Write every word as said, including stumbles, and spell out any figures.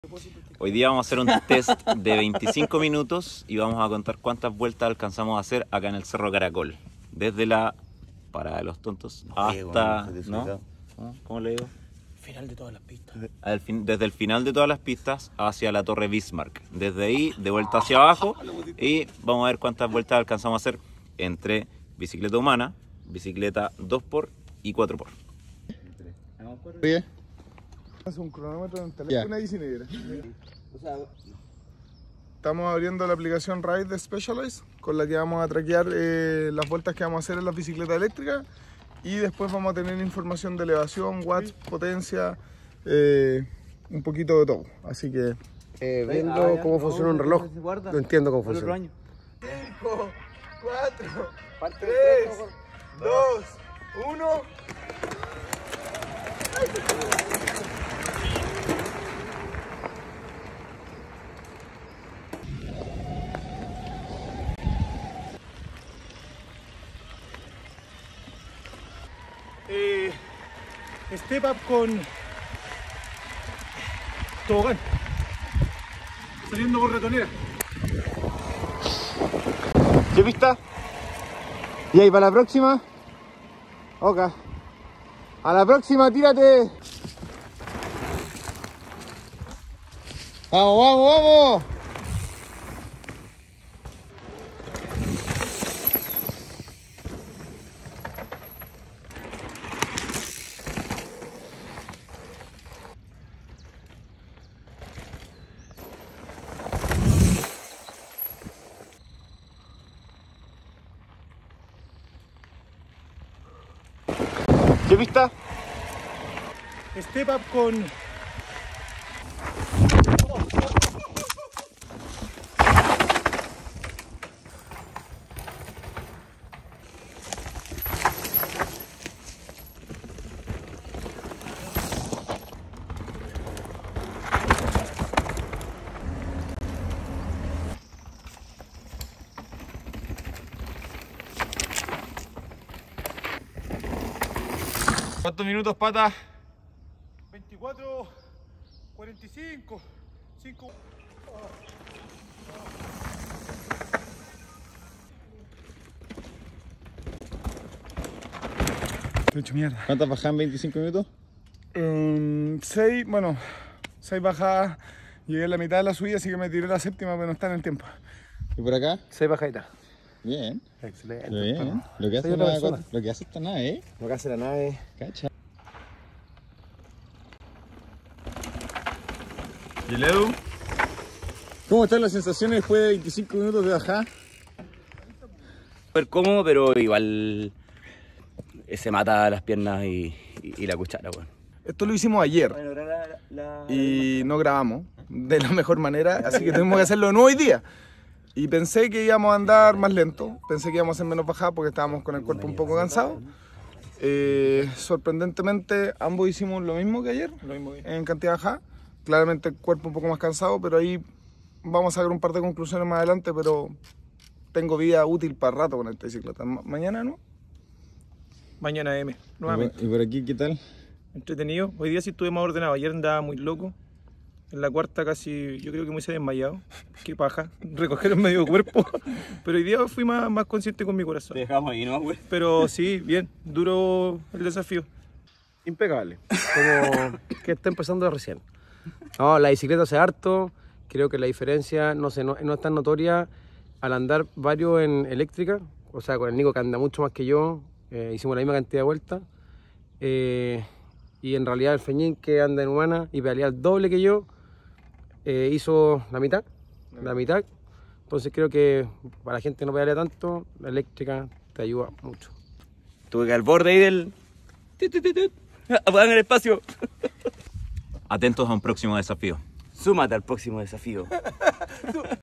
Hoy día vamos a hacer un test de veinticinco minutos y vamos a contar cuántas vueltas alcanzamos a hacer acá en el Cerro Caracol. Desde la Parada de los Tontos hasta... ¿no? ¿Cómo le digo? Final de todas las pistas. Al fin, desde el final de todas las pistas hacia la Torre Bismarck. Desde ahí, de vuelta hacia abajo, y vamos a ver cuántas vueltas alcanzamos a hacer entre bicicleta humana, bicicleta dos por y cuatro por. Bien. Es un cronómetro en el teléfono y sin negra. Estamos abriendo la aplicación Ride de Specialized, con la que vamos a traquear eh, las vueltas que vamos a hacer en las bicicletas eléctricas, y después vamos a tener información de elevación, watts, potencia, eh, un poquito de todo. Así que Eh, viendo cómo funciona un reloj, no entiendo cómo funciona. cinco, cuatro, tres, dos, uno. Eh, step up con tobogán, saliendo por ratonera. ¿Qué pista? ¿Y ahí para la próxima? Ok. A la próxima, tírate. Vamos, vamos, vamos. ¿Qué pista? Step up con ¿Cuántos minutos, Pata? veinticuatro, cuarenta y cinco, cinco. Te he hecho mierda. ¿Cuántas bajas en veinticinco minutos? Um, seis, bueno, seis bajadas. Llegué a la mitad de la subida, así que me tiré la séptima, pero no está en el tiempo. ¿Y por acá? Seis bajaditas. Bien. Excelente. Bien. Lo que hace, Soy otra la, persona. lo que hace esta nave, ¿eh? Lo que hace la nave. Cacha. ¿Y el Edu? ¿Cómo están las sensaciones después de veinticinco minutos de bajada? Súper cómodo, pero igual se mata las piernas y, y, y la cuchara, bueno. Esto lo hicimos ayer y no grabamos de la mejor manera, así que tuvimos que hacerlo de nuevo hoy día. Y pensé que íbamos a andar más lento, pensé que íbamos a hacer menos bajada porque estábamos con el cuerpo un poco cansado. Eh, sorprendentemente ambos hicimos lo mismo que ayer, Lo mismo que- en cantidad de bajada. Claramente el cuerpo un poco más cansado, pero ahí vamos a sacar un par de conclusiones más adelante, pero tengo vida útil para rato con esta bicicleta. Ma- Mañana, ¿no? Mañana M, ¿Y nuevamente. por, y por aquí qué tal? Entretenido. Hoy día sí estuve más ordenado. Ayer andaba muy loco. En la cuarta casi, yo creo que me hice desmayado. Qué paja, recoger el medio cuerpo. Pero hoy día fui más, más consciente con mi corazón. Dejamos ahí, ¿no, güey? Pero sí, bien, duro el desafío. Impecable. Como que está empezando recién. No, la bicicleta hace harto. Creo que la diferencia no, se, no, no es tan notoria al andar varios en eléctrica. O sea, con el Nico que anda mucho más que yo. Eh, hicimos la misma cantidad de vueltas. Eh, y en realidad el Feñín, que anda en humana y pedalea el doble que yo, eh, hizo la mitad. La mitad. Entonces creo que para la gente que no pedalea tanto, la eléctrica te ayuda mucho. Tuve que al borde ahí del... tut, tut, tut, tut, apagar el espacio. Atentos a un próximo desafío. Súmate al próximo desafío.